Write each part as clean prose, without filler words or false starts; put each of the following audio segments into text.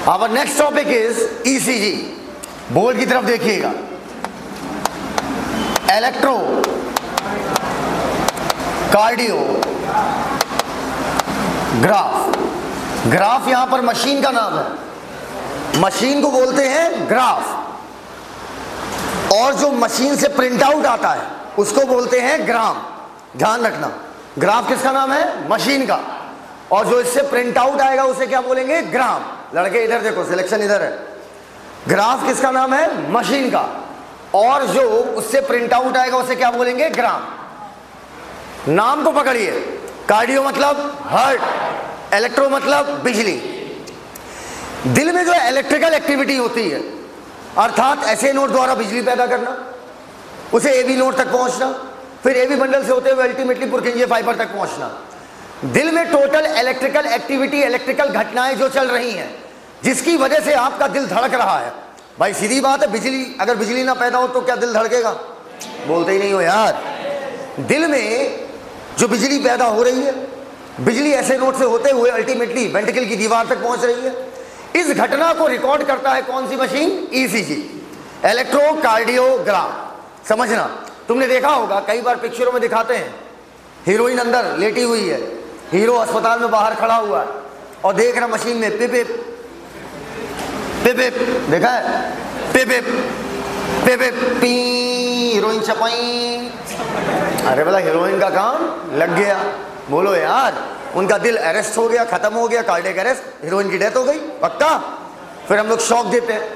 Our next topic is ECG. Board की तरफ देखिएगा, इलेक्ट्रो कार्डियो ग्राफ। ग्राफ यहां पर मशीन का नाम है, मशीन को बोलते हैं ग्राफ, और जो मशीन से प्रिंट आउट आता है उसको बोलते हैं ग्राम। ध्यान रखना, ग्राफ किसका नाम है? मशीन का, और जो इससे प्रिंट आउट आएगा उसे क्या बोलेंगे? ग्राम। लड़के इधर देखो, सिलेक्शन इधर है। ग्राफ किसका नाम है? मशीन का, और जो उससे प्रिंट आउट आएगा उसे क्या बोलेंगे? ग्राम। नाम को पकड़िए, कार्डियो मतलब हार्ट, इलेक्ट्रो मतलब बिजली। दिल में जो इलेक्ट्रिकल एक्टिविटी होती है, अर्थात ऐसे नोड द्वारा बिजली पैदा करना, उसे एबी नोड तक पहुंचना, फिर एबी बंडल से होते हुए अल्टीमेटली पुरकिंजे फाइबर तक पहुंचना। दिल में टोटल इलेक्ट्रिकल एक्टिविटी, इलेक्ट्रिकल घटनाएं जो चल रही हैं, जिसकी वजह से आपका दिल धड़क रहा है। भाई सीधी बात है, बिजली, अगर बिजली ना पैदा हो तो क्या दिल धड़केगा? बोलते ही नहीं हो यार। दिल में जो बिजली पैदा हो रही है, बिजली ऐसे नोड से होते हुए अल्टीमेटली वेंट्रिकल की दीवार तक पहुंच रही है। इस घटना को रिकॉर्ड करता है कौन सी मशीन? ECG, electrocardiogram. समझना, तुमने देखा होगा कई बार पिक्चरों में दिखाते हैं, हीरोइन अंदर लेटी हुई है, हीरो अस्पताल में बाहर खड़ा हुआ है और देख रहा मशीन में पिप पिप पिप पिप, देखा है? पिप पिप पिप पिप पी, हीरोइन चपाई। अरे बोला हीरोइन का काम लग गया। बोलो यार, उनका दिल अरेस्ट हो गया, खत्म हो गया, कार्डियक अरेस्ट, हीरोइन की डेथ हो गई, पक्का। फिर हम लोग शॉक देते हैं,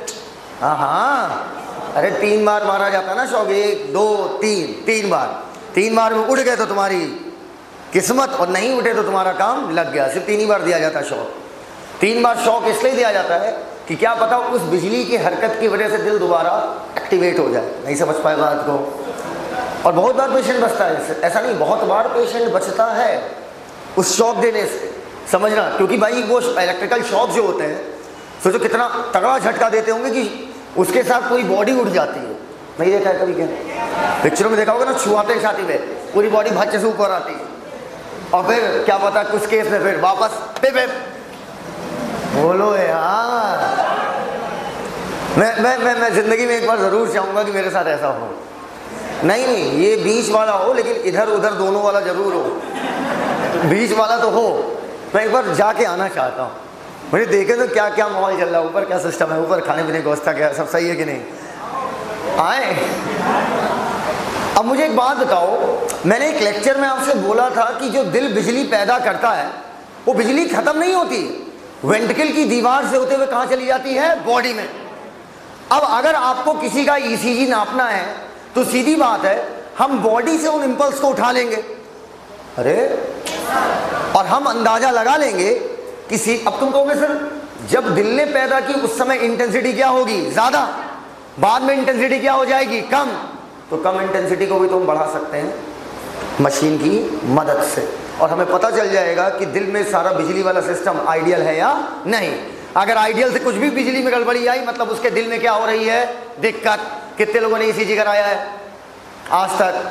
हाँ, अरे 3 बार मारा जाता ना शॉक, 1 2 3, 3 बार में उड़ गए तो तुम्हारी किस्मत, और नहीं उठे तो तुम्हारा काम लग गया। सिर्फ 3 ही बार दिया जाता है शॉक। 3 बार शॉक इसलिए दिया जाता है कि क्या पता उस बिजली की हरकत की वजह से दिल दोबारा एक्टिवेट हो जाए। नहीं समझ पाए बात को? और बहुत बार पेशेंट बचता है, ऐसा नहीं, बहुत बार पेशेंट बचता है उस शॉक देने से। समझना, क्योंकि भाई वो इलेक्ट्रिकल शॉक जो होते हैं, सोचो कितना तगड़ा झटका देते होंगे कि उसके साथ पूरी बॉडी उठ जाती है। नहीं देखा है कभी? क्या पिक्चरों में देखा होगा ना, छुआते हैं छाती में, पूरी बॉडी भच्चे से ऊपर आती है, और फिर क्या पता कुछ केस में फिर वापस पे पे। बोलो यार, मैं जिंदगी में एक बार जरूर चाहूंगा कि मेरे साथ ऐसा हो। नहीं, ये बीच वाला हो, लेकिन इधर उधर दोनों वाला जरूर हो। बीच वाला तो हो। मैं एक बार जाके आना चाहता हूँ, मुझे देखे तो क्या क्या माहौल चल रहा है, ऊपर क्या सिस्टम है, ऊपर खाने पीने की व्यवस्था क्या, सब सही है कि नहीं, आए। अब मुझे एक बात बताओ, मैंने एक लेक्चर में आपसे बोला था कि जो दिल बिजली पैदा करता है, वो बिजली खत्म नहीं होती, वेंट्रिकल की दीवार से होते हुए कहाँ चली जाती है? बॉडी में। अब अगर आपको किसी का ईसीजी नापना है तो सीधी बात है, हम बॉडी से उन इंपल्स को उठा लेंगे, अरे, और हम अंदाजा लगा लेंगे कि अब तुम कहोगे सर जब दिल ने पैदा की उस समय इंटेंसिटी क्या होगी? ज्यादा, बाद में इंटेंसिटी क्या हो जाएगी? कम। तो कम इंटेंसिटी को भी तो हम बढ़ा सकते हैं मशीन की मदद से, और हमें पता चल जाएगा कि दिल में सारा बिजली वाला सिस्टम आइडियल है या नहीं। अगर आइडियल से कुछ भी बिजली में गड़बड़ी आई, मतलब उसके दिल में क्या हो रही है? दिक्कत। कितने लोगों ने ईसीजी कराया है आज तक?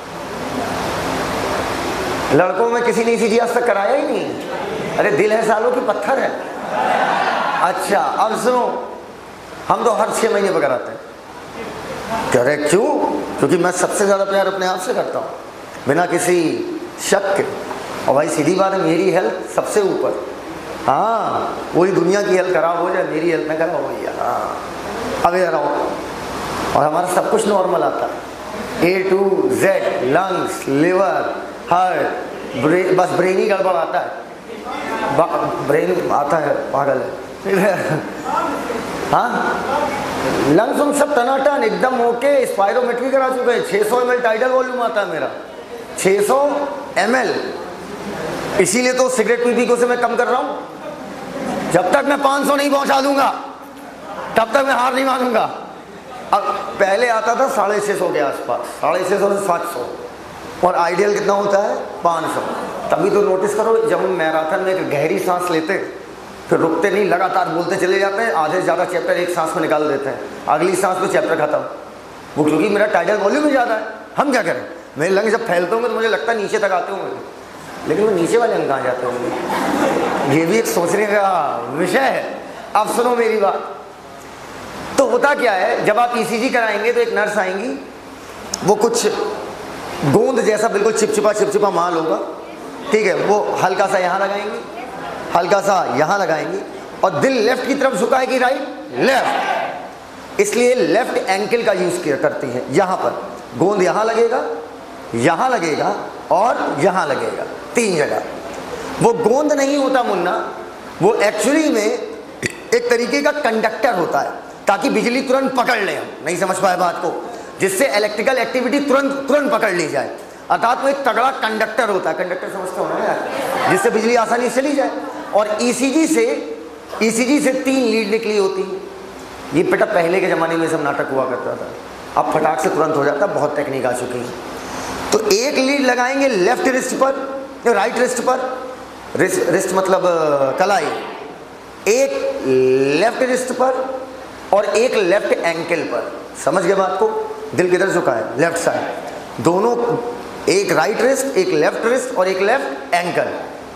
लड़कों में किसी ने ईसीजी आज तक कराया ही नहीं। अरे दिल है सालों की पत्थर है। अच्छा, अब सुनो, हम तो हर 6 महीने पर कराते हैं। कह रहे क्यों? क्योंकि मैं सबसे ज्यादा प्यार अपने आप से करता हूँ, बिना किसी शक के। और भाई सीधी बात है, मेरी हेल्थ सबसे ऊपर। हाँ, वही दुनिया की हेल्थ खराब हो जाए, मेरी हेल्थ ना खराब हो भैया। हाँ, अब इधर आओ, और हमारा सब कुछ नॉर्मल आता है, A to Z, lungs, liver, heart, बस ब्रेन ही गड़बड़ आता है। ब्रेन आता है, पागल है। हाँ, लंग्स हम सब टनाटन एकदम ओके, स्पायरोमेट्री करा चुके हैं। 600 ml टाइडल वॉल्यूम आता है मेरा, 600 ml। इसीलिए तो सिगरेट पी को से मैं कम कर रहा हूँ। जब तक मैं 500 नहीं पहुंचा दूंगा तब तक मैं हार नहीं मानूंगा। अब पहले आता था 650 के आसपास, 650 से 700, और आइडियल कितना होता है? 500। तभी तो नोटिस करो, जब हम मैराथन में एक गहरी सांस लेते, फिर रुकते नहीं, लगातार बोलते चले जाते हैं, आधे से ज़्यादा चैप्टर एक सांस में निकाल देते हैं, अगली सांस में चैप्टर खत्म। वो क्योंकि मेरा टाइडल वॉल्यूम ही ज़्यादा है। हम क्या करें? मेरे लंग जब फैलते होंगे तो मुझे लगता है नीचे तक आते होंगे, लेकिन वो नीचे वाले अंग कहाँ जाते होंगे? ये भी एक सोचने का विषय है। अब सुनो मेरी बात। तो होता क्या है, जब आप ईसीजी कराएंगे तो एक नर्स आएंगी, वो कुछ गोंद जैसा बिल्कुल चिपचिपा माल होगा, ठीक है, वो हल्का सा यहाँ लगाएंगी, हल्का सा यहाँ लगाएंगी, और दिल लेफ्ट की तरफ झुकाएगी, राइट लेफ्ट, इसलिए लेफ्ट एंकल का यूज किया करती है। यहाँ पर गोंद यहाँ लगेगा, यहाँ लगेगा और यहाँ लगेगा, 3 जगह। वो गोंद नहीं होता मुन्ना, वो एक्चुअली में एक तरीके का कंडक्टर होता है, ताकि बिजली तुरंत पकड़ ले। हम नहीं समझ पाए बात को, जिससे इलेक्ट्रिकल एक्टिविटी तुरंत पकड़ ली जाए, अर्थात वो एक तगड़ा कंडक्टर होता है। कंडक्टर समझते हो ना यार, जिससे बिजली आसानी से चली जाए। और ईसीजी से 3 लीड निकली होती है। ये बेटा पहले के ज़माने में सब नाटक हुआ करता था, अब फटाक से तुरंत हो जाता, बहुत टेक्निक आ चुकी है। तो एक लीड लगाएंगे लेफ्ट रिस्ट पर, राइट रिस्ट पर, रिस्ट मतलब कलाई, एक लेफ्ट रिस्ट पर और एक लेफ्ट एंकल पर। समझ गए बात को? दिल किधर झुका है? लेफ्ट साइड, दोनों, एक राइट रिस्ट, एक लेफ्ट रिस्ट और एक लेफ्ट एंकल।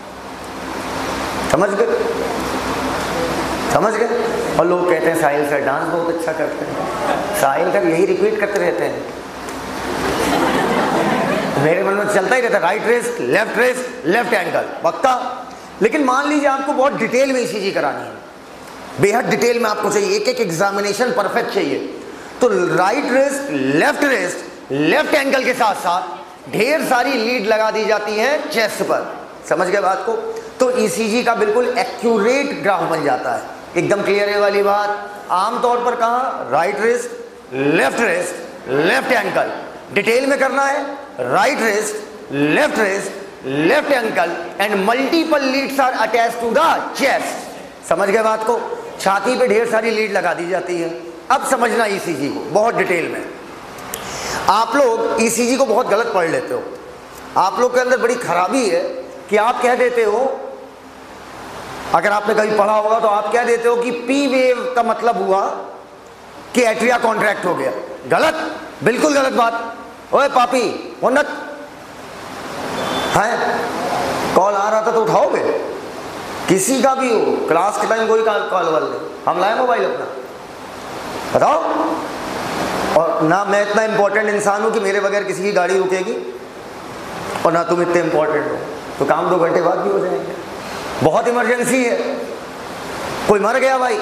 समझ गए? समझ गए? और लोग कहते हैं साहिल सर डांस बहुत अच्छा करते हैं। साहिल सर यही रिपीट करते रहते हैं, मेरे मन में चलता ही रहता है, राइट रिस्ट, लेफ्ट एंकल, पक्का। लेकिन मान लीजिए आपको बहुत डिटेल में ईसीजी करानी है, बेहद डिटेल में आपको चाहिए, एक एग्जामिनेशन परफेक्ट चाहिए, तो राइट रिस्ट, लेफ्ट एंकल के साथ साथ ढेर सारी लीड लगा दी जाती है चेस्ट पर। समझ गए बात को? तो ईसीजी का बिल्कुल एक्यूरेट ग्राफ बन जाता है। एकदम क्लियर है वाली बात। आमतौर पर कहाँ? Right wrist, left ankle. Detail में करना है right wrist, left ankle and multiple leads are attached to the chest. समझ गए बात को? छाती पे ढेर सारी लीड लगा दी जाती है। अब समझना ईसीजी को बहुत डिटेल में। आप लोग ईसीजी को बहुत गलत पढ़ लेते हो। आप लोग के अंदर बड़ी खराबी है कि आप कह देते हो, अगर आपने कभी पढ़ा होगा तो आप कह देते हो कि पी वेव का मतलब हुआ कि एट्रिया कॉन्ट्रैक्ट हो गया। गलत, बिल्कुल गलत बात। ओए पापी उन्नत है, कॉल आ रहा था तो उठाओगे? किसी का भी हो, क्लास के टाइम कोई कॉल वाल नहीं, हम लाए मोबाइल अपना, बताओ। और ना मैं इतना इंपॉर्टेंट इंसान हूं कि मेरे बगैर किसी की गाड़ी रुकेगी, और ना तुम इतने इंपॉर्टेंट हो, तो काम 2 घंटे बाद भी हो जाएंगे। बहुत इमरजेंसी है, कोई मर गया भाई,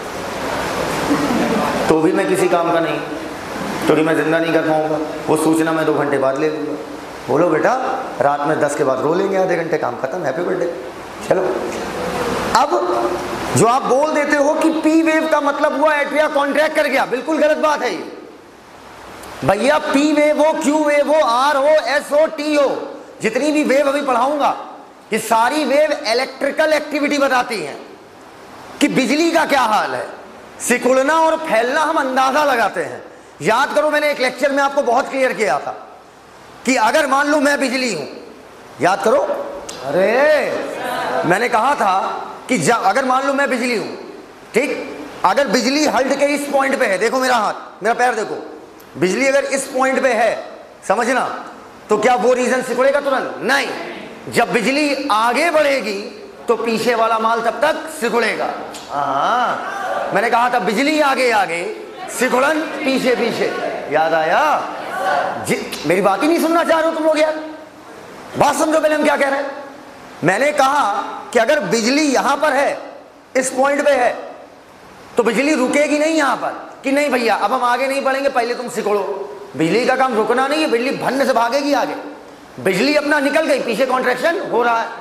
तो भी मैं किसी काम का नहीं, क्योंकि मैं जिंदा नहीं कर पाऊंगा, वो सूचना मैं 2 घंटे बाद ले लूँगा। बोलो बेटा, रात में 10 के बाद रो लेंगे, आधे घंटे, काम खत्म, हैप्पी बर्थडे। चलो, अब जो आप बोल देते हो कि पी वेव का मतलब हुआ एट्रिया कॉन्ट्रैक्ट कर गया, बिल्कुल गलत बात है ये भैया। पी वेव हो, क्यू वेव हो, आर हो, एस हो, टी हो, जितनी भी वेव अभी पढ़ाऊंगा, ये सारी वेव इलेक्ट्रिकल एक्टिविटी बताती हैं कि बिजली का क्या हाल है। सिकुड़ना और फैलना हम अंदाजा लगाते हैं। याद करो, मैंने एक लेक्चर में आपको बहुत क्लियर किया था कि अगर मान लो मैं बिजली हूं, याद करो, अरे मैंने कहा था कि अगर मान लो मैं बिजली हूं, ठीक, अगर बिजली हल्ट के इस पॉइंट पे है, देखो मेरा हाथ, मेरा पैर देखो, बिजली अगर इस पॉइंट पे है, समझना, तो क्या वो रीजन सिकुड़ेगा तुरंत? नहीं। जब बिजली आगे बढ़ेगी तो पीछे वाला माल तब तक सिकुड़ेगा। हाँ, मैंने कहा था बिजली आगे आगे, सिकुड़न पीछे पीछे। याद आया? मेरी बात ही नहीं सुनना चाह रहे हो तुम लोग यार, बात समझो पहले हम क्या कह रहे हैं। मैंने कहा कि अगर बिजली यहां पर है, इस पॉइंट पे है, तो बिजली रुकेगी नहीं यहां पर कि नहीं भैया अब हम आगे नहीं बढ़ेंगे, पहले तुम सिकुड़ो। बिजली का काम रुकना नहीं है, बिजली भन्न से भागेगी आगे। बिजली अपना निकल गई, पीछे कॉन्ट्रैक्शन हो रहा है।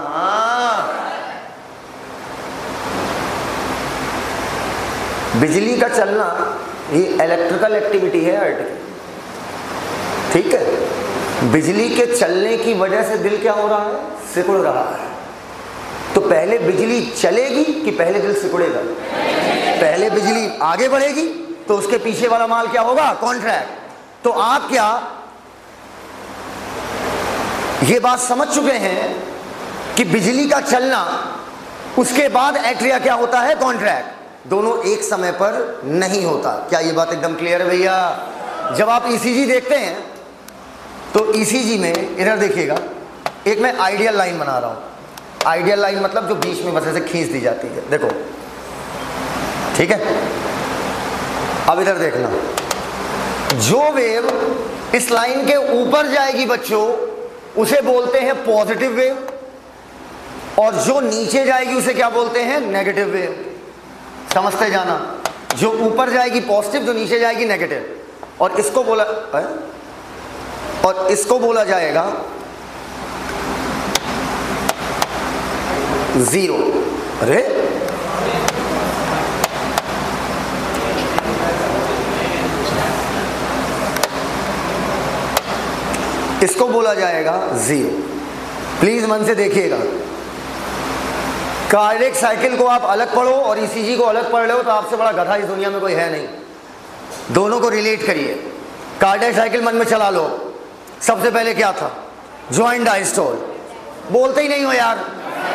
बिजली का चलना ये इलेक्ट्रिकल एक्टिविटी है अर्थ की, ठीक है। बिजली के चलने की वजह से दिल क्या हो रहा है? सिकुड़ रहा है। तो पहले बिजली चलेगी कि पहले दिल सिकुड़ेगा? पहले बिजली आगे बढ़ेगी तो उसके पीछे वाला माल क्या होगा? कॉन्ट्रैक्ट। तो आप क्या ये बात समझ चुके हैं कि बिजली का चलना, उसके बाद एट्रिया क्या होता है? कॉन्ट्रैक्ट। दोनों एक समय पर नहीं होता। क्या ये बात एकदम क्लियर है भैया? जब आप ईसीजी देखते हैं तो ईसीजी में इधर देखिएगा, एक मैं आइडियल लाइन बना रहा हूं। आइडियल लाइन मतलब जो बीच में बस ऐसे खींच दी जाती है। देखो ठीक है, अब इधर देखना, जो वेव इस लाइन के ऊपर जाएगी बच्चों उसे बोलते हैं पॉजिटिव वेव, और जो नीचे जाएगी उसे क्या बोलते हैं? Negative wave. समझते जाना, जो ऊपर जाएगी पॉजिटिव, जो नीचे जाएगी नेगेटिव, और इसको बोला जाएगा जीरो। अरे इसको बोला जाएगा जीरो। प्लीज मन से देखिएगा, कार्डियक साइकिल को आप अलग पढ़ो और ईसीजी को अलग पढ़ लो तो आपसे बड़ा गधा इस दुनिया में कोई है नहीं। दोनों को रिलेट करिए। कार्डियक साइकिल मन में चला लो। सबसे पहले क्या था? Joint diastole. बोलते ही नहीं हो यार,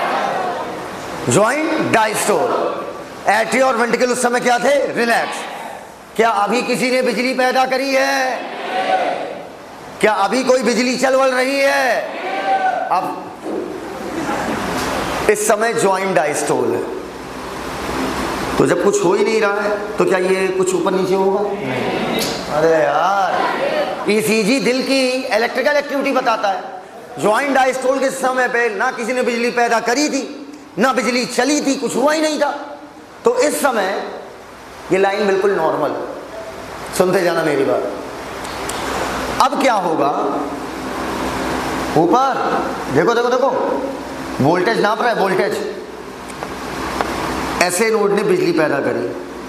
ज्वाइंट डायस्टोल। एट्रिया और वेंट्रिकल उस समय क्या थे? रिलैक्स। क्या अभी किसी ने बिजली पैदा करी है? क्या अभी कोई बिजली चल वल रही है? अब इस समय ज्वाइंट डायस्टोल है। तो जब कुछ हो ही नहीं रहा है तो क्या ये कुछ ऊपर नीचे होगा? अरे यार, ईसीजी दिल की इलेक्ट्रिकल एक्टिविटी बताता है। ज्वाइंट डायस्टोल के समय पे ना किसी ने बिजली पैदा करी थी, ना बिजली चली थी, कुछ हुआ ही नहीं था। तो इस समय ये लाइन बिल्कुल नॉर्मल। सुनते जाना मेरी बात। अब क्या होगा? ऊपर देखो देखो देखो, वोल्टेज नाप रहा है, वोल्टेज। ऐसे नोड ने बिजली पैदा करी,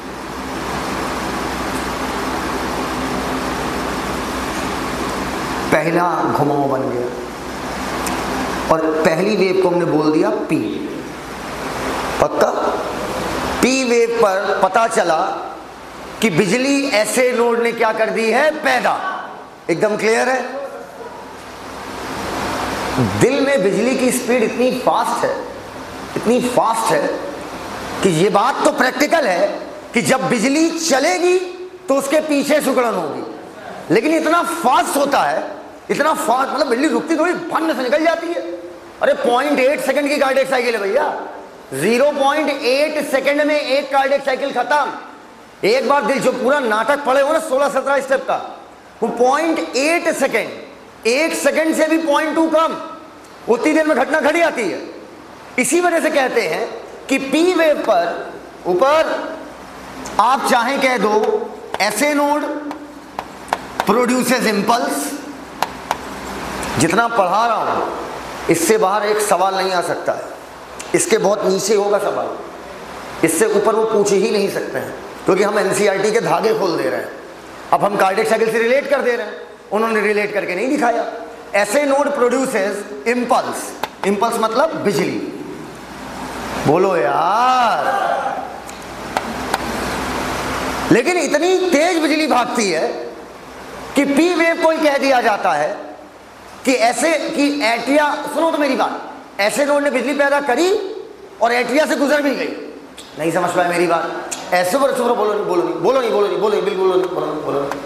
पहला घुमाव बन गया और पहली वेव को हमने बोल दिया पी। पक्का? पी वेव पर पता चला कि बिजली ऐसे नोड ने क्या कर दी है? पैदा। एकदम क्लियर है? दिल में बिजली की स्पीड इतनी फास्ट है, इतनी फास्ट है कि ये बात तो प्रैक्टिकल है कि जब बिजली चलेगी तो उसके पीछे सुकड़न होगी, लेकिन इतना फास्ट होता है, इतना फास्ट, मतलब बिजली रुकती थोड़ी, भन्न से निकल जाती है। अरे 0.8 सेकंड की कार्डियक साइकिल है भैया। 0.8 सेकंड में एक कार्डियक साइकिल खत्म। एक बार दिल, जो पूरा नाटक पड़े हो ना 16-17 स्टेप का, वो 0.8 सेकंड, 1 सेकंड से भी 0.2 कम, उतनी देर में घटना घटी आती है। इसी वजह से कहते हैं कि पी वेव पर ऊपर आप चाहें कह दो ऐसे नोड प्रोड्यूसेस इंपल्स। जितना पढ़ा रहा हूं इससे बाहर एक सवाल नहीं आ सकता है, इसके बहुत नीचे होगा सवाल, इससे ऊपर वो पूछ ही नहीं सकते हैं, क्योंकि हम एनसीईआरटी के धागे खोल दे रहे हैं। अब हम कार्डियक साइकिल से रिलेट कर दे रहे हैं, उन्होंने रिलेट करके नहीं दिखाया। ऐसे नोड प्रोड्यूसेस इंपल्स। इंपल्स मतलब बिजली। बोलो यार, लेकिन इतनी तेज बिजली भागती है कि पी वेव को ही कह दिया जाता है कि ऐसे कि एट्रिया, सुनो तो मेरी बात, ऐसे नोड ने बिजली पैदा करी और एट्रिया से गुजर भी गई। नहीं समझ पाए मेरी बात? ऐसे बोलो, बोलो नहीं, बोलो नहीं, बोलो नहीं, बोलो नहीं, बोलो नहीं, बिल्कुल बोलो नहीं, बोलो नहीं, बोलो नहीं।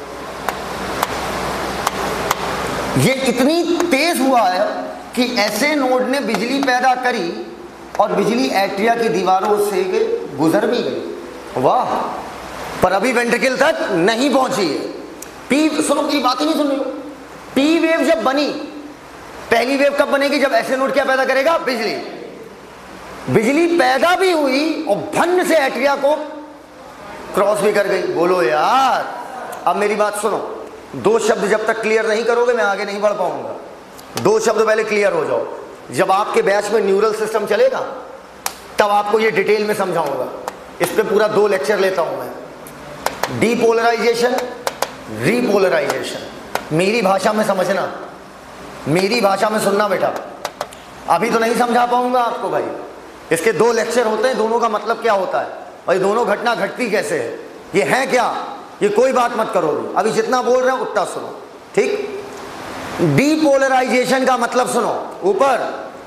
ये इतनी तेज हुआ है कि ऐसे नोड ने बिजली पैदा करी और बिजली एट्रिया की दीवारों से गुजर भी गई। वाह! पर अभी वेंट्रिकल तक नहीं पहुंची है। पी, सुनो की बात ही नहीं सुन रही हो। पी वेव जब बनी, पहली वेव कब बनेगी? जब ऐसे नोड क्या पैदा करेगा? बिजली। बिजली पैदा भी हुई और भन्न से एट्रिया को क्रॉस भी कर गई। बोलो यार, अब मेरी बात सुनो। दो शब्द जब तक क्लियर नहीं करोगे मैं आगे नहीं बढ़ पाऊंगा। दो शब्द पहले क्लियर हो जाओ। जब आपके बैच में न्यूरल सिस्टम चलेगा तब आपको ये डिटेल में समझाऊंगा। इस पे पूरा 2 लेक्चर लेता हूं मैं। Depolarization, repolarization. मेरी भाषा में समझना, मेरी भाषा में सुनना बेटा। अभी तो नहीं समझा पाऊंगा आपको भाई। इसके 2 लेक्चर होते हैं, दोनों का मतलब क्या होता है और दोनों घटना घटती कैसे है, ये है क्या, ये कोई बात मत करो। अभी जितना बोल रहे हैं उतना सुनो, ठीक? डीपोलराइजेशन का मतलब सुनो। ऊपर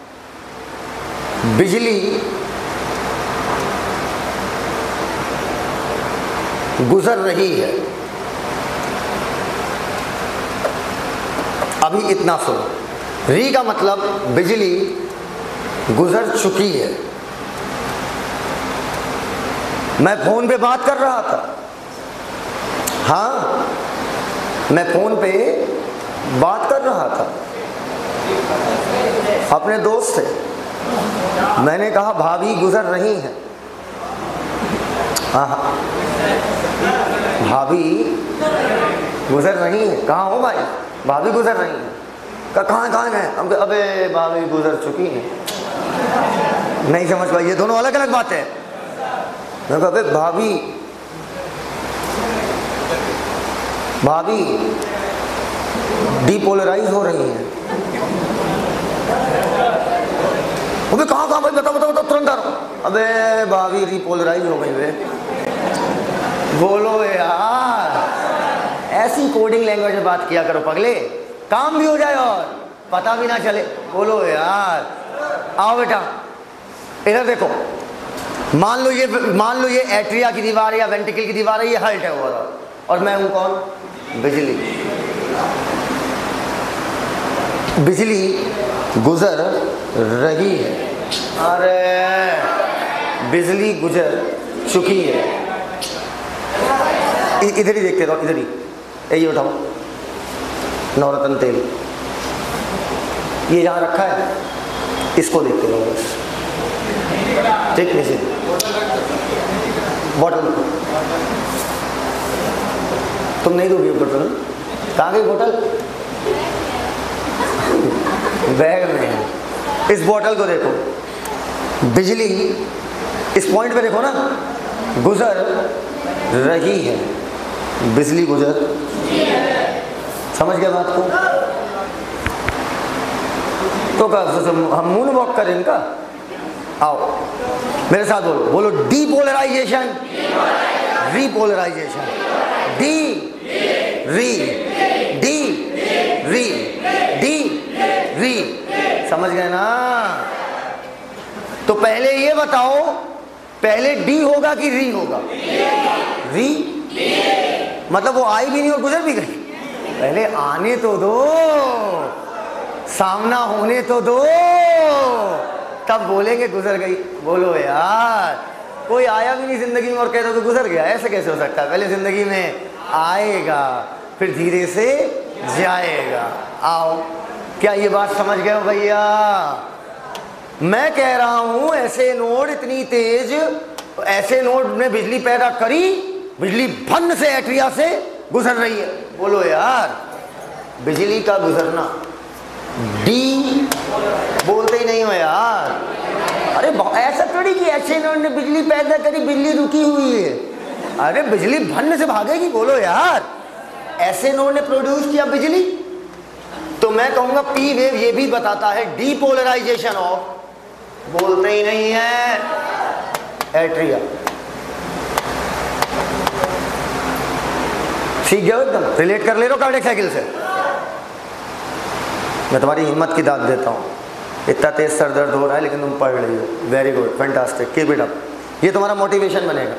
बिजली गुजर रही है, अभी इतना सुनो। री का मतलब बिजली गुजर चुकी है। मैं फोन पे बात कर रहा था, हाँ मैं फोन पे बात कर रहा था अपने दोस्त से। मैंने कहा भाभी गुजर रही हैं। हाँ भाभी गुजर रही हैं। कहाँ हो भाई? भाभी गुजर रही हैं। कहाँ गए? हम कहा अबे भाभी गुजर चुकी हैं। नहीं समझ पाई, ये दोनों अलग अलग बातें हैं। मैं कहा अबे भाभी डीपोलराइज हो रही हैं। अबे कहाँ भाई? बताओ तुरंत आ रहा हूँ। अबे भाभी डीपोलराइज हो गई वे। बोलो यार, ऐसी कोडिंग लैंग्वेज में बात किया करो पगले, काम भी हो जाए और पता भी ना चले। बोलो यार। आओ बेटा इधर देखो, मान लो ये एट्रिया की दीवार है या वेंट्रिकल की दीवार है, ये हर्ट है ओवरऑल, और मैं हूं कौन? बिजली। बिजली गुजर रही है। अरे बिजली गुजर चुकी है। इधर ही देखते रहो, इधर ही। ये उठाओ नवरत्न तेल, ये जहाँ रखा है इसको देखते रहो बस। ठीक नीचे बॉटल, तुम नहीं दोगे बोतल? कहाँ गई बोतल? बैग में है। इस बोतल को देखो, बिजली इस पॉइंट पे देखो ना, गुजर रही है। बिजली गुजर, समझ गया बात को? तो हम मून वॉक करें इनका। आओ मेरे साथ बोलो डीपोलराइजेशन, रीपोलराइजेशन, डी। समझ गए ना? तो पहले ये बताओ, पहले डी होगा कि री होगा? री मतलब वो आई भी नहीं और गुजर भी गई। पहले आने तो दो, सामना होने तो दो, तब बोलेंगे गुजर गई। बोलो यार, कोई आया भी नहीं जिंदगी में और कहता तो गुजर गया, ऐसे कैसे हो सकता है? पहले जिंदगी में आएगा फिर धीरे से जाएगा। आओ, क्या ये बात समझ गए हो भैया? मैं कह रहा हूं ऐसे नोड इतनी तेज, ऐसे नोड ने बिजली पैदा करी, बिजली भन्न से एट्रिया से गुजर रही है। बोलो यार, बिजली का गुजरना, डी बोलते ही नहीं हो यार। अरे ऐसा थोड़ी कि ऐसे नोड ने बिजली पैदा करी, बिजली रुकी हुई है। अरे बिजली भन्न से भागेगी। बोलो यार, ऐसे नोड ने प्रोड्यूस किया बिजली, तो मैं कहूंगा पी वेव ये भी बताता है डीपोलराइजेशन ऑफ, बोलते ही नहीं है, एट्रिया। सीख गए एकदम, रिलेट कर ले रहे हो कार्डियक साइकिल से। मैं तुम्हारी हिम्मत की दाद देता हूँ। इतना तेज सर दर्द हो रहा है लेकिन तुम पढ़ रही हो, very good, fantastic, keep it up. ये तुम्हारा मोटिवेशन बनेगा।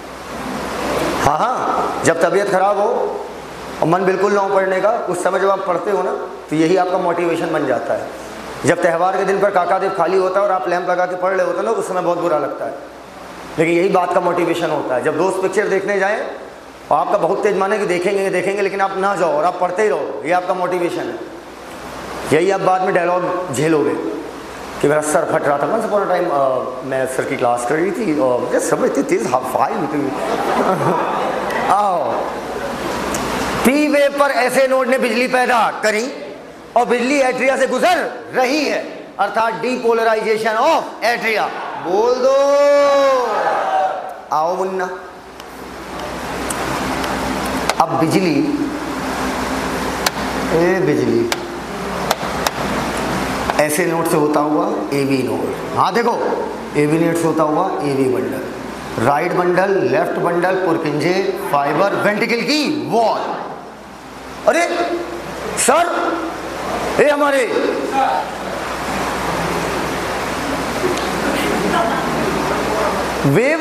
हाँ, जब तबीयत खराब हो और मन बिल्कुल ना हो पढ़ने का, उस समय जब आप पढ़ते हो ना, तो यही आपका मोटिवेशन बन जाता है। जब त्यौहार के दिन पर काकादेव खाली होता है और आप लैंप लगा के पढ़ रहे होते हो ना, उस समय बहुत बुरा लगता है, लेकिन यही बात का मोटिवेशन होता है। जब दोस्त पिक्चर देखने जाएं और आपका बहुत तेज माने कि देखेंगे लेकिन आप ना जाओ और आप पढ़ते ही रहो, ये आपका मोटिवेशन है। यही आप बाद में डायलॉग झेलोगे कि मेरा सर फट रहा था। वंस अपॉन अ टाइम मैं सर की क्लास कर रही थी और मुझे सब इतनी तेज आओ, पी वेव पर ऐसे नोड ने बिजली पैदा करी और बिजली एट्रिया से गुजर रही है, अर्थात डीपोलराइजेशन ऑफ एट्रिया। बोल दो। आओ मुन्ना, अब बिजली ऐसे नोड से होता हुआ एबी नोड, हाँ देखो, एबी नोड से होता हुआ AB bundle, right bundle, left bundle, Purkinje, fibre, ventricle की वॉल। अरे सर, ये हमारे वेव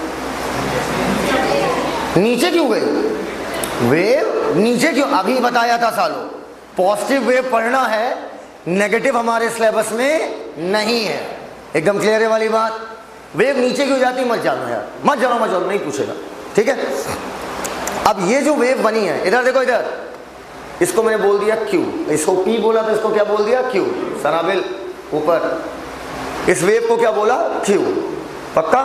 नीचे क्यों गई? वेव नीचे क्यों? अभी बताया था सालों, पॉजिटिव वेव पढ़ना है, नेगेटिव हमारे सिलेबस में नहीं है। एकदम क्लियर है वाली बात। वेव नीचे की हो जाती, मत जानो यार, मत जानो, नहीं पूछेगा, ठीक है। अब ये जो वेव बनी है, इधर देखो, इधर इसको मैंने बोल दिया Q, इसको P बोला तो इसको क्या बोल दिया Q, सराबिल ऊपर, इस वेव को क्या बोला Q, पक्का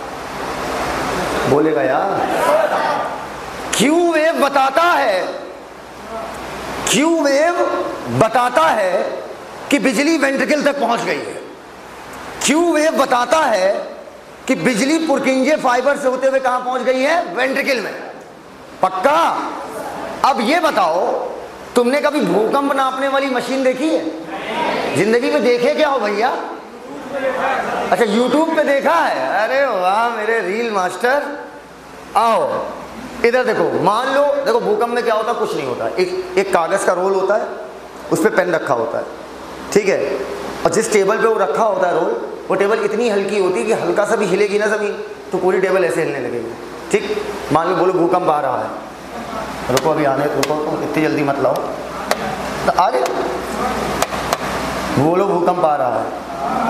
बोलेगा यार। Q वेव बताता है, Q वेव बताता है कि बिजली वेंट्रिकल तक पहुंच गई है। Q वेव बताता है कि बिजली पुरकिंजे फाइबर से होते हुए कहां पहुंच गई है, वेंट्रिकल में, पक्का। अब ये बताओ, तुमने कभी भूकंप नापने वाली मशीन देखी है? जिंदगी में देखे क्या हो भैया? अच्छा, यूट्यूब पे देखा है? अरे वाह मेरे रील मास्टर। आओ इधर देखो, मान लो, देखो भूकंप में क्या होता है, कुछ नहीं होता, एक कागज का रोल होता है, उस पर पेन रखा होता है, ठीक है, और जिस टेबल पे वो रखा होता है रोल, वो टेबल इतनी हल्की होती है कि हल्का सा भी हिलेगी ना जमीन तो पूरी टेबल ऐसे हिलने लगेगी, ठीक। मान लो बोलो भूकंप आ रहा है, रुको अभी आने, रुको इतनी जल्दी मत लाओ, तो आगे बोलो भूकंप आ रहा है,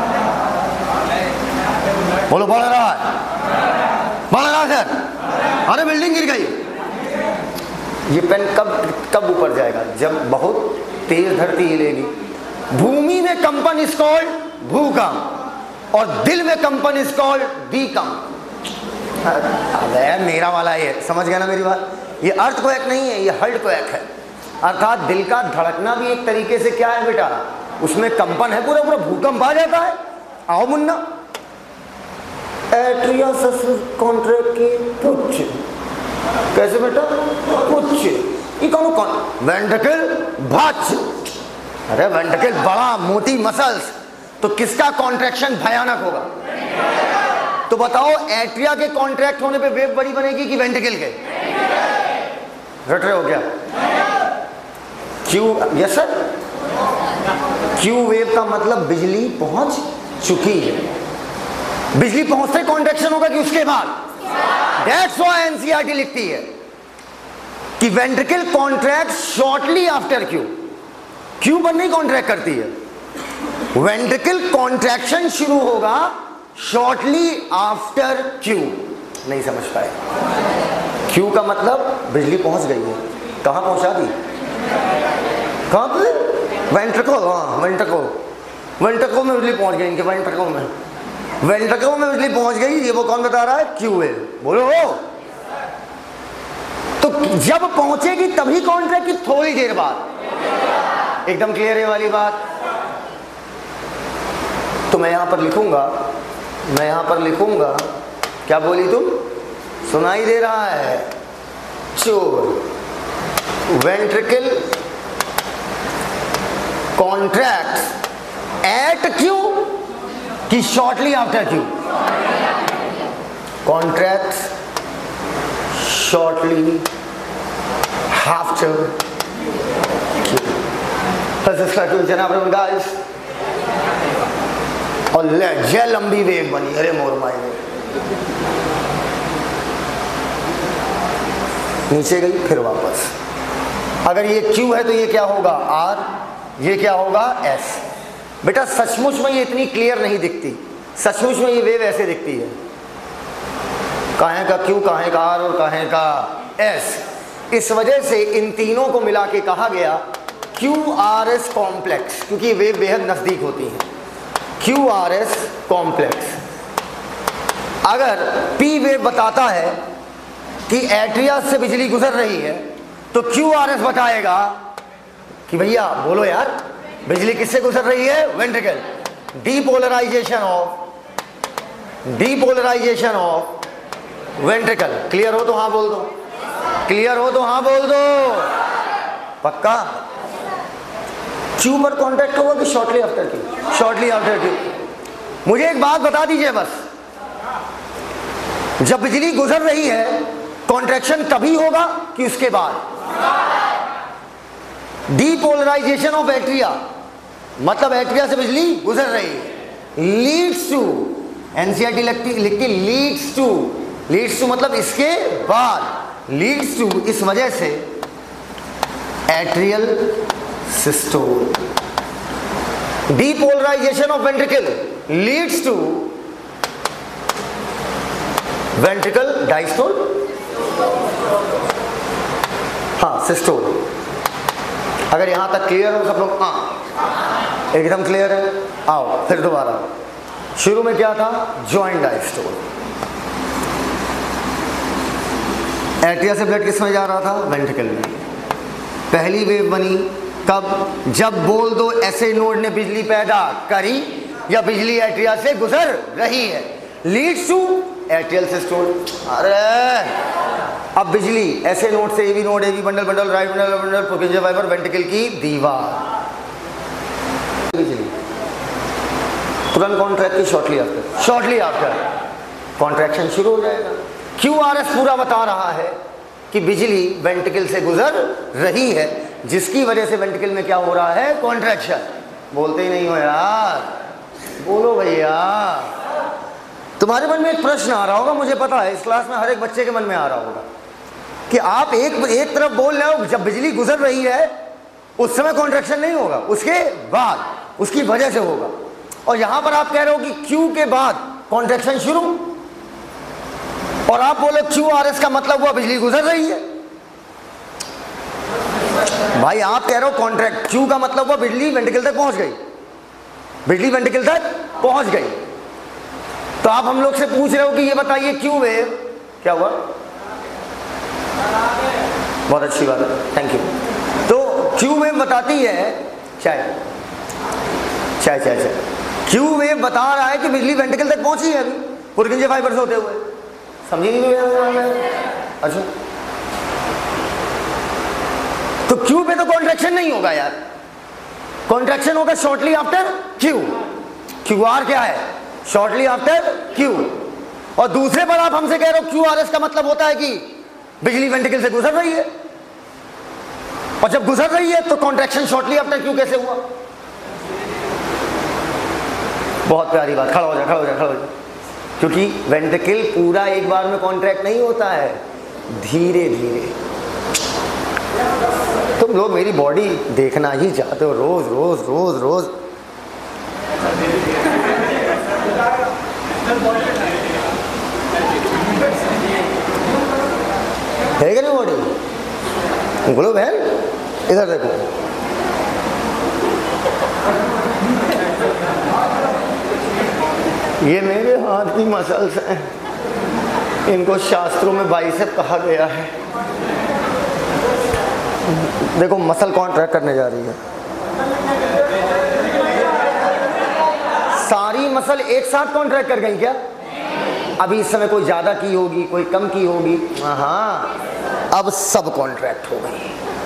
बोलो बढ़ रहा है, बढ़ रहा है सर, अरे बिल्डिंग गिर गई। ये पेन कब ऊपर जाएगा? जब बहुत तेज धरती हिलेगी। भूमि में कंपन इज कॉल्ड भूकंप और दिल में कंपन इज कॉल्ड भूकंप। अरे मेरा वाला ये समझ गया ना मेरी बात? ये अर्थक्वेक नहीं है, ये हर्टक्वेक है, अर्थात दिल का धड़कना भी एक तरीके से क्या है बेटा, उसमें कंपन है, पूरा भूकंप आ जाता है। आओ मुन्ना, एट्रिया कॉन्ट्रैक्ट की पुच्छ, कैसे बेटा पुच्छ, ये कौन वेंट्रिकल भाच, अरे वेंट्रिकल बड़ा मोटी मसल्स, तो किसका कॉन्ट्रैक्शन भयानक होगा? तो बताओ एट्रिया के कॉन्ट्रैक्ट होने पे वेव बड़ी बनेगी कि वेंट्रिकल के? रट रहे हो क्या? Q, yes sir, Q wave का मतलब बिजली पहुंच चुकी है। बिजली पहुंचते कॉन्ट्रैक्शन होगा कि उसके बाद? दैट्स व्हाई एनसीईआरटी लिखती है कि ventricle contract shortly after Q. Q पर नहीं कॉन्ट्रैक्ट करती है, वेंट्रिकल कॉन्ट्रैक्शन शुरू होगा शॉर्टली आफ्टर क्यू। नहीं समझ पाए? क्यू का मतलब बिजली पहुंच गई है, कहां पहुंचा दी? कहां पे? वेंट्रिकल, हाँ वेंट्रिकल में बिजली पहुंच गई, इनके वेंट्रिकल में बिजली पहुंच गई। ये वो कौन बता रहा है? क्यू है, बोलो। तो जब पहुंचेगी तभी कॉन्ट्रैक्ट की थोड़ी देर बाद? एकदम क्लियर है वाली बात? तो मैं यहां पर लिखूंगा, क्या बोली तुम? सुनाई दे रहा है? चोर, वेंट्रिकल कॉन्ट्रैक्ट एट क्यू कि shortly after Q? Contract shortly after Q. जनाब गाइस, और जय लंबी वेव बनी, अरे मोर माई नीचे गई फिर वापस। अगर ये क्यू है तो ये क्या होगा? आर, ये क्या होगा? एस। बेटा सचमुच में ये इतनी क्लियर नहीं दिखती, सचमुच में ये वेव ऐसे दिखती है, काहे का क्यू, काहे का आर और काहे का एस। इस वजह से इन तीनों को मिला के कहा गया क्यू आर एस कॉम्प्लेक्स, क्योंकि वेव बेहद नजदीक होती है। Q R S complex. अगर पी वेव बताता है कि एट्रिया से बिजली गुजर रही है तो क्यू आर एस बताएगा कि भैया बोलो यार, बिजली किससे गुजर रही है? Ventricle. Depolarization of ventricle. Clear हो तो हाँ बोल दो, क्लियर हो तो हाँ बोल दो, पक्का? क्यू पर कॉन्टैक्ट होगा कि shortly after Q? Shortly after Q. मुझे एक बात बता दीजिए बस, जब बिजली गुजर रही है कॉन्ट्रैक्शन तभी होगा कि उसके बाद? डीपोलराइजेशन ऑफ एट्रिया मतलब एट्रिया से बिजली गुजर रही है, लीड्स टू, एनसीईआरटी लिखती लीड्स टू मतलब इसके बाद, लीड्स टू इस वजह से atrial systole. Depolarization of ventricle leads to ventricle diastole, हाँ सिस्टोल। अगर यहां तक क्लियर हो सब लोग? हाँ एकदम क्लियर है। आओ फिर दोबारा, शुरू में क्या था? Joint diastole. एट्रिया से ब्लड किस में जा रहा था? वेंट्रिकल में। पहली वेव बनी कब? जब बोल दो ऐसे नोड ने बिजली पैदा करी या बिजली एट्रिया से गुजर रही है, लीड्स टू एट्रियल सिस्टोल। अरे अब बिजली ऐसे नोड से AV node, AV bundle bundle, right bundle bundle, Purkinje fibre, ventricle की दीवार, बिजली तुरंत कॉन्ट्रैक्ट की शॉर्टली आफ्टर कॉन्ट्रैक्शन शुरू हो जाएगा। क्यूआरएस पूरा बता रहा है कि बिजली वेंट्रिकल से गुजर रही है, जिसकी वजह से वेंट्रिकल में क्या हो रहा है? कॉन्ट्रैक्शन। बोलते ही नहीं हो यार, बोलो भैया। तुम्हारे मन में एक प्रश्न आ रहा होगा, मुझे पता है, इस क्लास में हर एक बच्चे के मन में आ रहा होगा कि आप एक तरफ बोल रहे हो जब बिजली गुजर रही है उस समय कॉन्ट्रैक्शन नहीं होगा, उसके बाद उसकी वजह से होगा, और यहां पर आप कह रहे हो कि क्यू के बाद कॉन्ट्रैक्शन शुरू, और आप बोले क्यूआरएस का मतलब हुआ बिजली गुजर रही है। भाई आप कह रहे हो कॉन्ट्रैक्ट, क्यू का मतलब हुआ बिजली वेंट्रिकल तक पहुंच गई, बिजली वेंट्रिकल तक पहुंच गई। तो आप हम लोग से पूछ रहे हो कि ये बताइए क्यू वेव क्या हुआ? बहुत अच्छी बात है, थैंक यू। तो क्यू वेव बताती है चाय क्यू वेव बता रहा है कि बिजली वेंट्रिकल तक पहुंची है अभी पुरकिंजे फाइबर से होते हुए। समझिए नहीं? अच्छा, तो क्यू पे तो कॉन्ट्रैक्शन नहीं होगा यार, कॉन्ट्रैक्शन होगा shortly after Q. Q R क्या है? Shortly after Q. और दूसरे पर आप हमसे कह रहे हो क्यू आर एस का मतलब होता है कि बिजली वेंट्रिकल से गुजर रही है, और जब गुजर रही है तो कॉन्ट्रैक्शन शॉर्टली आफ्टर क्यू कैसे हुआ? बहुत प्यारी बात। खड़ा हो जा। क्योंकि वेंट्रिकल पूरा एक बार में कॉन्ट्रैक्ट नहीं होता है, धीरे धीरे। तुम लोग मेरी बॉडी देखना ही चाहते हो रोज रोज रोज रोज। है क्या नहीं बॉडी? बोलो बहन, इधर देखो। ये मेरे हाथ की मसल्स हैं, इनको शास्त्रों में बाइसेप कहा गया है। देखो मसल कॉन्ट्रैक्ट करने जा रही है, सारी मसल एक साथ कॉन्ट्रैक्ट कर गई क्या? अभी इस समय कोई ज्यादा की होगी, कोई कम की होगी। हाँ, अब सब कॉन्ट्रैक्ट हो गई।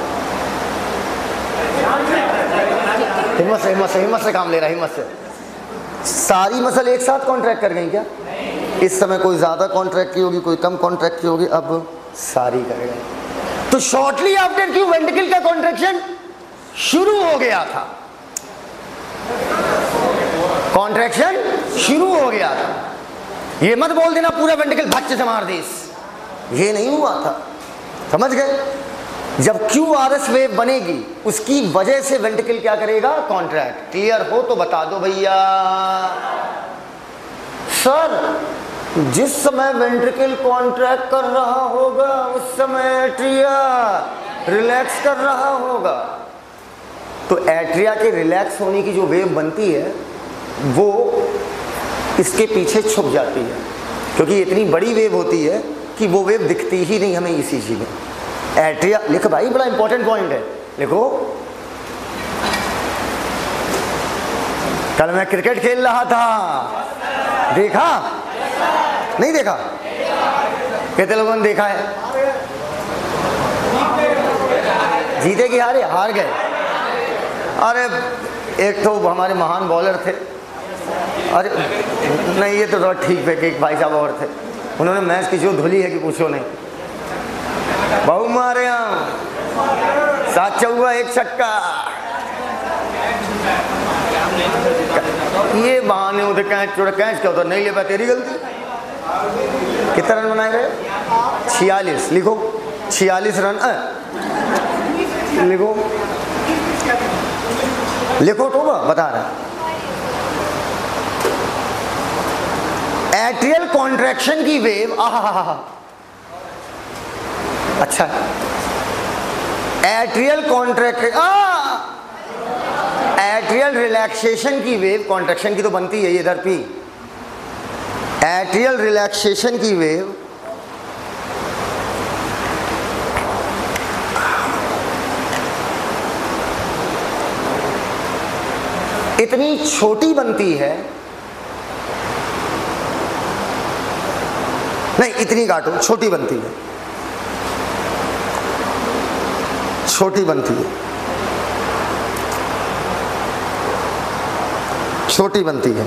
हिम्मत से काम ले रहा है, हिम्मत से। सारी मसल एक साथ कॉन्ट्रैक्ट कर गई क्या? इस समय कोई ज्यादा कॉन्ट्रैक्ट की होगी, कोई कम कॉन्ट्रैक्ट की होगी, अब सारी कर गई। तो शॉर्टली आफ्टर क्यू वेंट्रिकल का कॉन्ट्रैक्शन शुरू हो गया था, कॉन्ट्रैक्शन शुरू हो गया था। ये मत बोल देना पूरा वेंट्रिकल बच्चे से मार दीस, ये नहीं हुआ था। समझ गए? जब क्यूआरएस वेव बनेगी उसकी वजह से वेंट्रिकल क्या करेगा? कॉन्ट्रैक्ट। क्लियर हो तो बता दो भैया। सर जिस समय वेंट्रिकल कॉन्ट्रैक्ट कर रहा होगा उस समय एट्रिया रिलैक्स कर रहा होगा। तो एट्रिया के रिलैक्स होने की जो वेव बनती है वो इसके पीछे छुप जाती है, क्योंकि इतनी बड़ी वेव होती है कि वो वेव दिखती ही नहीं हमें ईसीजी में। एट्रिया लिखो भाई, बड़ा इंपॉर्टेंट पॉइंट है, लिखो। कल मैं क्रिकेट खेल रहा था, देखा नहीं देखा? कितने लोगों ने देखा है? जीते कि हारे? हार गए। अरे एक तो हमारे महान बॉलर थे, अरे नहीं ये तो ठीक है कि एक भाई साहब और थे, उन्होंने मैच की जो धुली है कि पूछो नहीं। बहु मारे यहाँ 7 चौका 1 छक्का, ये बहाने होते। कैच छोड़ा, कैच क्या होता? नहीं ले पाया, तेरी गलती। कितना रन बनाए गए? 46। लिखो 46 रन। लिखो तो बता रहा। एट्रियल कॉन्ट्रैक्शन की वेव, अच्छा एट्रियल एट्रियल रिलैक्सेशन की वेव, कॉन्ट्रैक्शन की तो बनती है इधर पी, एट्रियल रिलैक्सेशन की वेव इतनी छोटी बनती है, नहीं इतनी काटो, छोटी बनती है, छोटी बनती है, छोटी बनती है।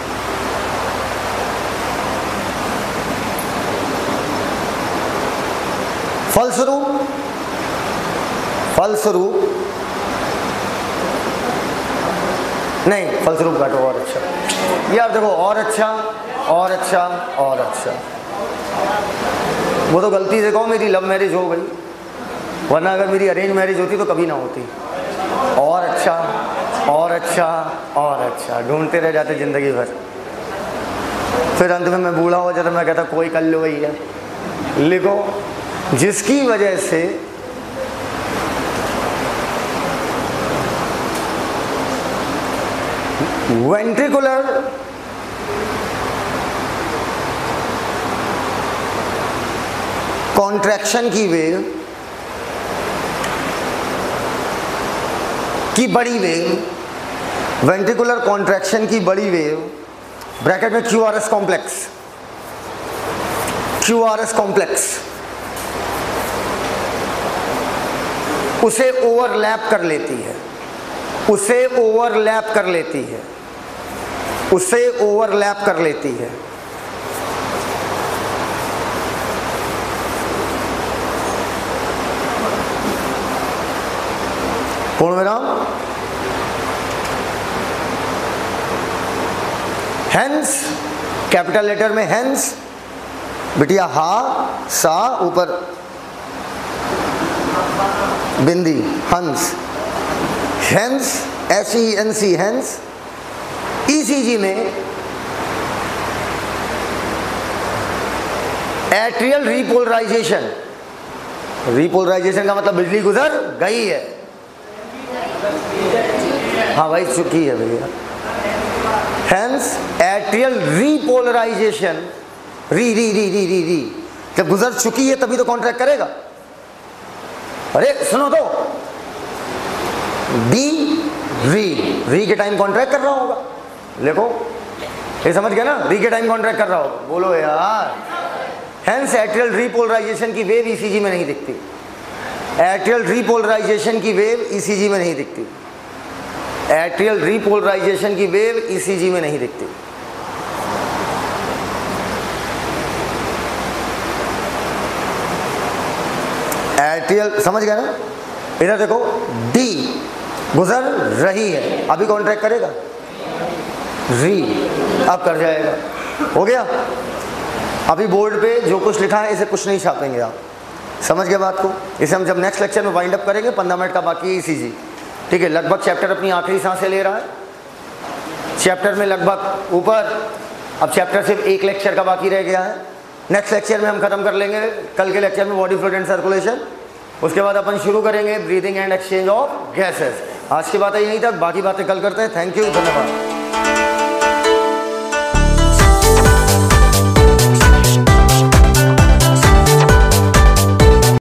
फलस्वरूप नहीं, फलस्वरूप काटो और अच्छा, यार देखो और अच्छा और अच्छा और अच्छा, वो तो गलती से कहो मेरी लव मैरिज हो गई, वरना अगर मेरी अरेंज मैरिज होती तो कभी ना होती। और अच्छा और अच्छा और अच्छा, ढूंढते रह जाते ज़िंदगी भर, फिर अंत में मैं बूढ़ा हो जाता, मैं कहता कोई कर लो भैया। लिखो, जिसकी वजह से वेंट्रिकुलर कॉन्ट्रैक्शन की वेव की बड़ी वेव, वेंट्रिकुलर कॉन्ट्रैक्शन की बड़ी वेव, ब्रैकेट में क्यूआरएस कॉम्प्लेक्स, क्यूआरएस कॉम्प्लेक्स उसे ओवरलैप कर लेती है, उसे ओवरलैप कर लेती है, उसे ओवरलैप कर लेती है। पूर्ण विराम। हेंस, कैपिटल लेटर में हेंस, बिटिया हा सा ऊपर बिंदी, हंस, हेंस HENC, हेंस। ECG में एट्रियल रीपोलराइजेशन, रीपोलराइजेशन का मतलब बिजली गुजर गई है, हाँ भाई चुकी है भैया। हेंस एट्रियल रीपोलराइजेशन, री री री री री री, जब गुजर चुकी है तभी तो कॉन्ट्रैक्ट करेगा। अरे सुनो तो, डी री के टाइम कॉन्ट्रैक्ट कर रहा होगा, देखो ये समझ गया ना, री के टाइम कॉन्ट्रैक्ट कर रहा होगा, बोलो यार। हेंस एट्रियल रीपोलराइजेशन की वेव ECG में नहीं दिखती, एट्रियल रीपोलराइजेशन की वेव ECG में नहीं दिखती, एट्रियल रीपोलराइजेशन की वेव ECG में नहीं दिखती। एट्रियल समझ गया ना, इधर देखो डी गुजर रही है, अभी कॉन्ट्रैक्ट करेगा, री अब कर जाएगा, हो गया। अभी बोर्ड पे जो कुछ लिखा है इसे कुछ नहीं छापेंगे आप, समझ गए बात को। इसे हम जब नेक्स्ट लेक्चर में वाइंड अप करेंगे, 15 मिनट का बाकी है ECG, ठीक है। लगभग चैप्टर अपनी आखिरी सांसें ले रहा है, चैप्टर में लगभग ऊपर, अब चैप्टर सिर्फ एक लेक्चर का बाकी रह गया है। नेक्स्ट लेक्चर में हम खत्म कर लेंगे, कल के लेक्चर में बॉडी फ्लूइड एंड सर्कुलेशन, उसके बाद अपन शुरू करेंगे breathing and exchange of gases. आज की बातें यहीं तक, बाकी बातें कल करते हैं। थैंक यू, धन्यवाद।